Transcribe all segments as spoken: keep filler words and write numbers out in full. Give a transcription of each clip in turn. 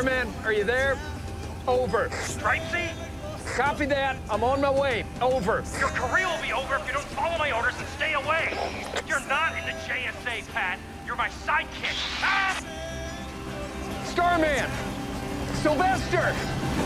Starman, are you there? Over. Stripesy? Copy that. I'm on my way. Over. Your career will be over if you don't follow my orders and stay away. You're not in the J S A, Pat. You're my sidekick. Ah! Starman! Sylvester!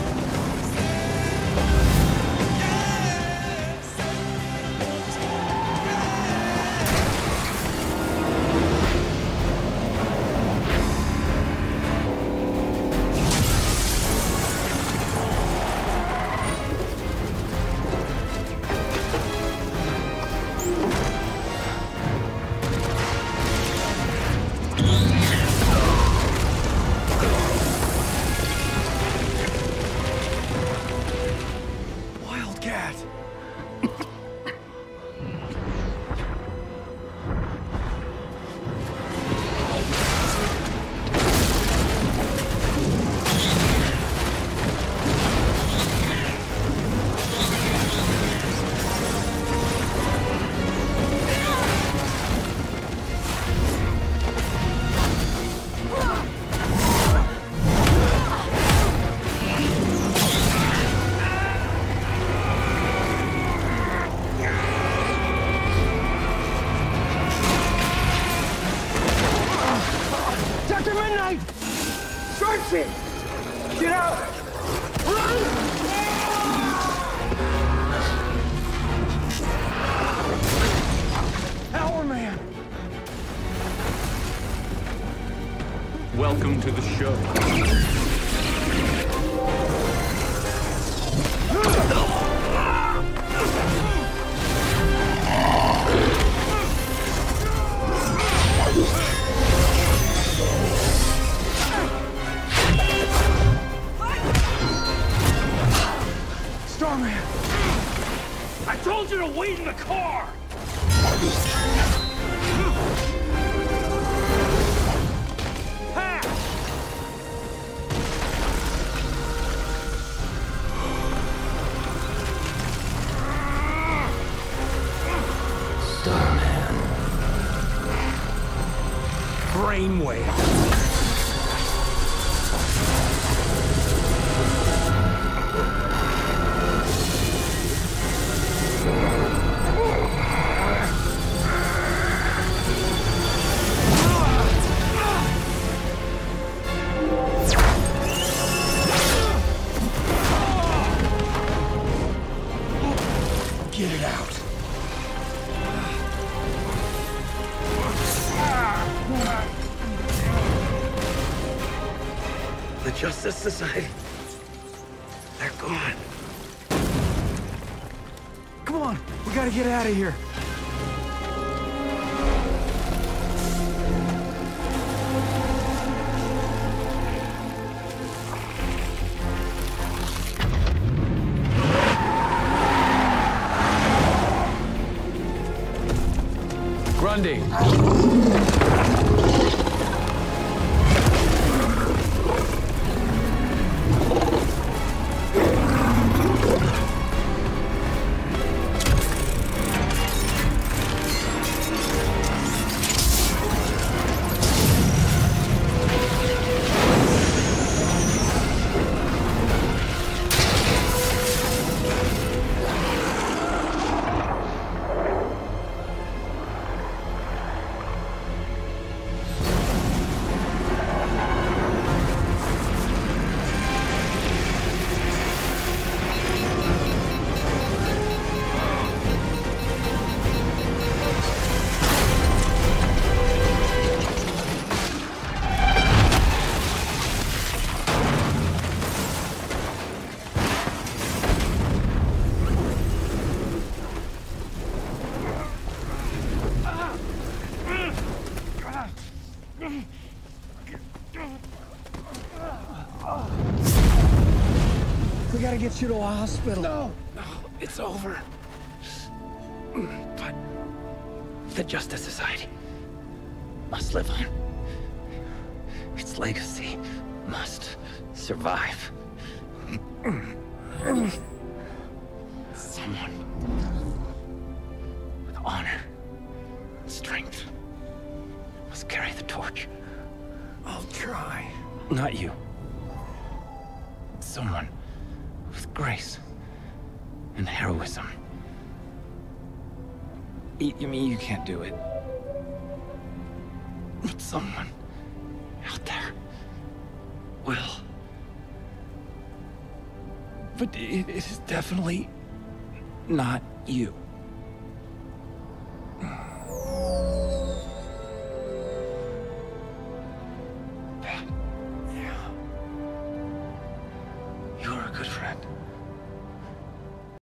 Get out! Run! Hourman! Welcome to the show. Starman! I told you to wait in the car! Pat! Starman. Brainwave. Get it out. The Justice Society. They're gone. Come on, we gotta get out of here. Grundy. We gotta get you to a hospital. No, no, it's over. But the Justice Society must live on. Its legacy must survive. Someone with honor and strength must carry the torch. I'll try. Not you. grace and heroism. Y- You mean you can't do it? But someone out there will. But it is definitely not you. Pat, yeah. You're a good friend.